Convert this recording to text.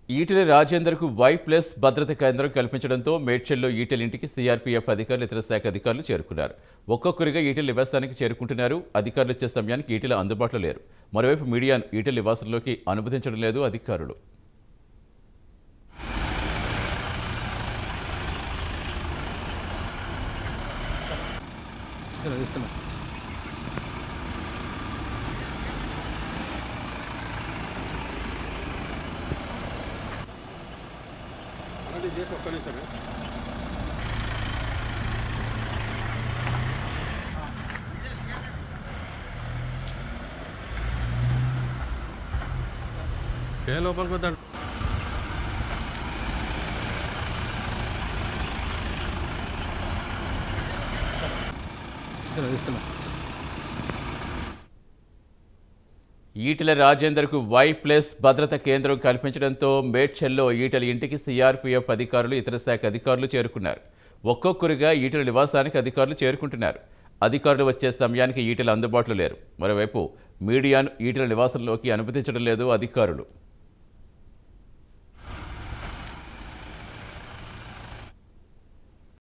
Etela రాజేందర్కు why+ భద్రత కేంద్రం కల్పించడంతో మేడ్చల్లో ఈటెల ఇంటికి సీఆర్పీఎఫ్ అధికారులు ఇతర శాఖ అధికారులు చేరుకున్నారు. ఒక్కొక్కరిగా ఈటెల నివాసానికి చేరుకుంటున్నారు. అధికారులు వచ్చే సమయానికి ఈటెల అందుబాటులో లేరు. మరోవైపు మీడియాను ఈటెల నివాసంలోకి అనుమతించడం లేదు అధికారులు. చేసి ఒక్క నిమిషమే ఏ లోపలికి వద్దాడు. ఈటెల రాజేందర్కు వై+ భద్రత కేంద్రం కల్పించడంతో మేడ్చల్లో ఈటెల ఇంటికి సీఆర్పీఎఫ్ అధికారులు ఇతర శాఖ అధికారులు చేరుకున్నారు. ఒక్కొక్కరుగా ఈటెల నివాసానికి అధికారులు చేరుకుంటున్నారు. అధికారులు వచ్చే సమయానికి ఈటెల అందుబాటులో లేరు. మరోవైపు మీడియాను ఈటెల నివాసంలోకి అనుమతించడం లేదు అధికారులు.